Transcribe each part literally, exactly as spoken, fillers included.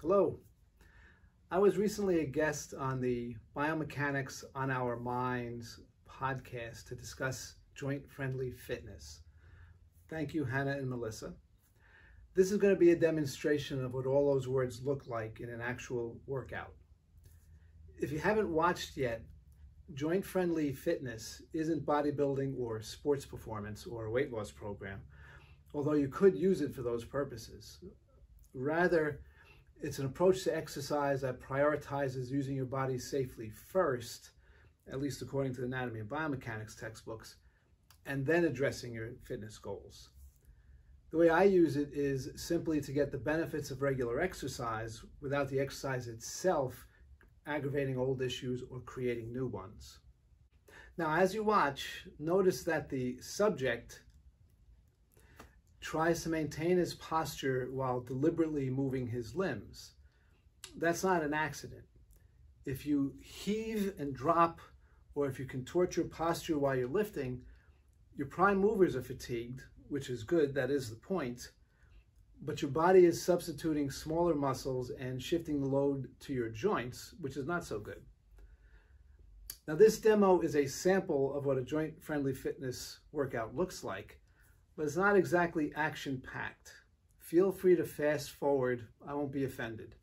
Hello. I was recently a guest on the Biomechanics on Our Minds podcast to discuss joint-friendly fitness. Thank you, Hannah and Melissa. This is going to be a demonstration of what all those words look like in an actual workout. If you haven't watched yet, joint-friendly fitness isn't bodybuilding or sports performance or a weight loss program, although you could use it for those purposes. Rather, it's an approach to exercise that prioritizes using your body safely first, at least according to the anatomy and biomechanics textbooks, and then addressing your fitness goals. The way I use it is simply to get the benefits of regular exercise without the exercise itself aggravating old issues or creating new ones. Now, as you watch, notice that the subject tries to maintain his posture while deliberately moving his limbs. That's not an accident. If you heave and drop, or if you contort your posture while you're lifting, your prime movers are fatigued, which is good, that is the point, but your body is substituting smaller muscles and shifting the load to your joints, which is not so good. Now, this demo is a sample of what a joint-friendly fitness workout looks like, but it's not exactly action-packed. Feel free to fast forward. I won't be offended.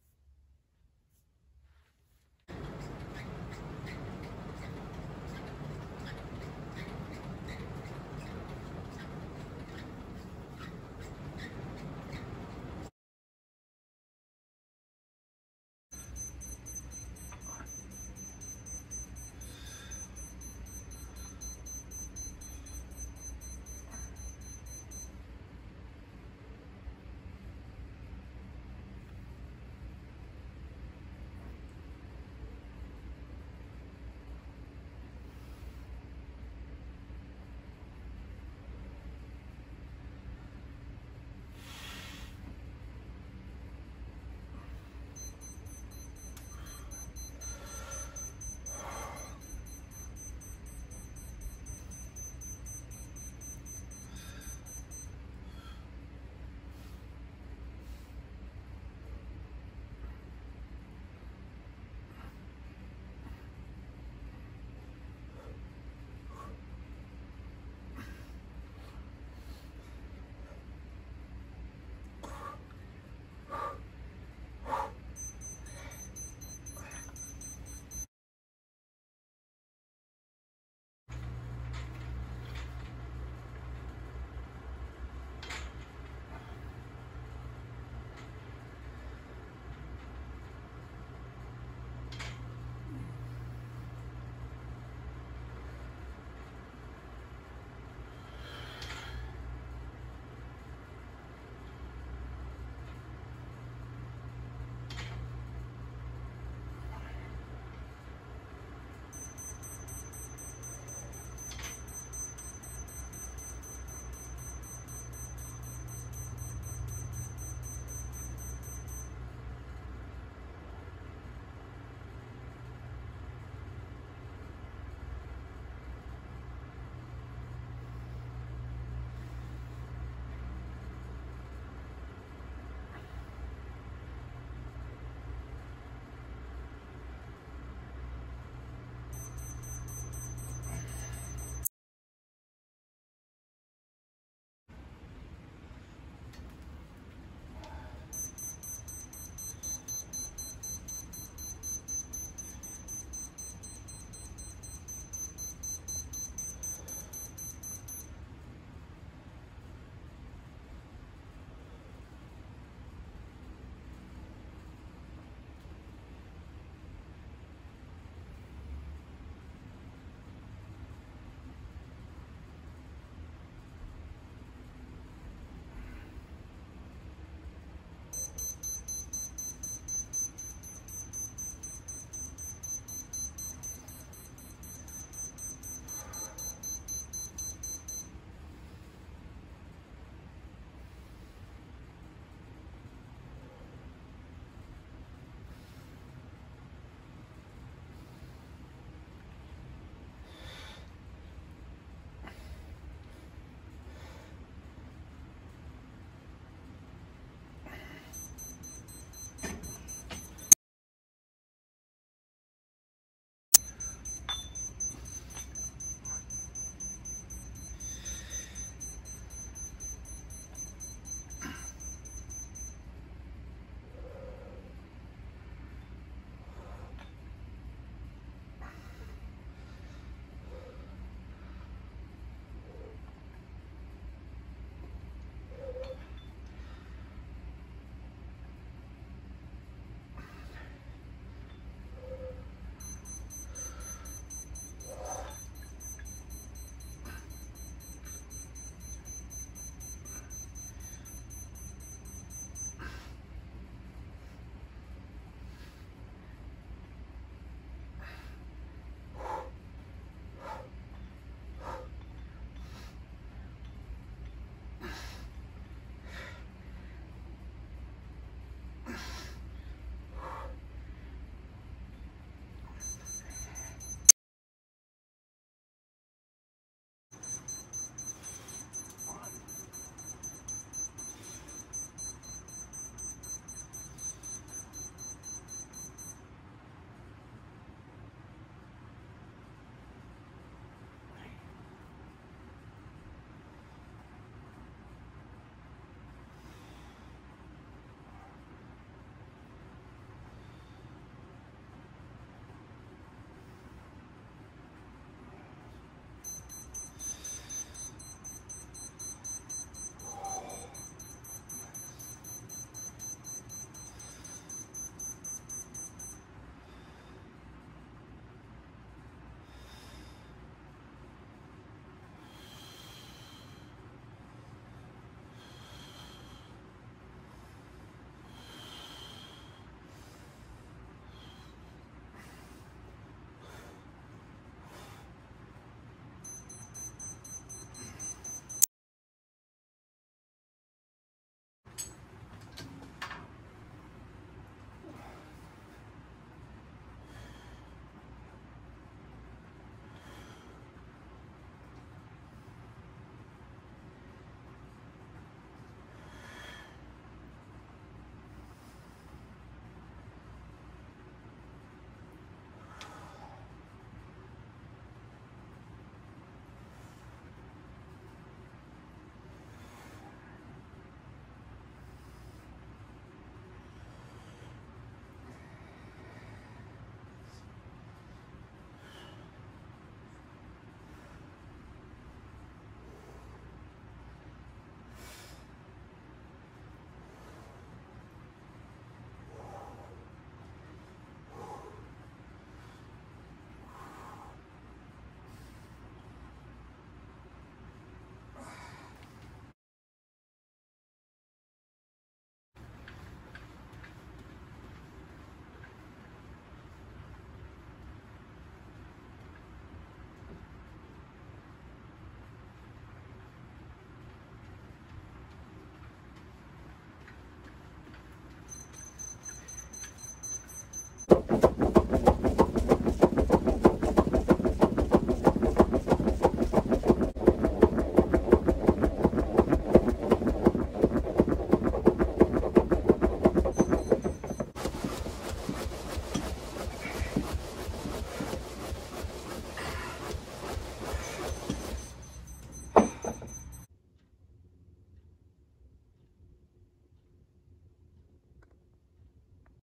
Bye.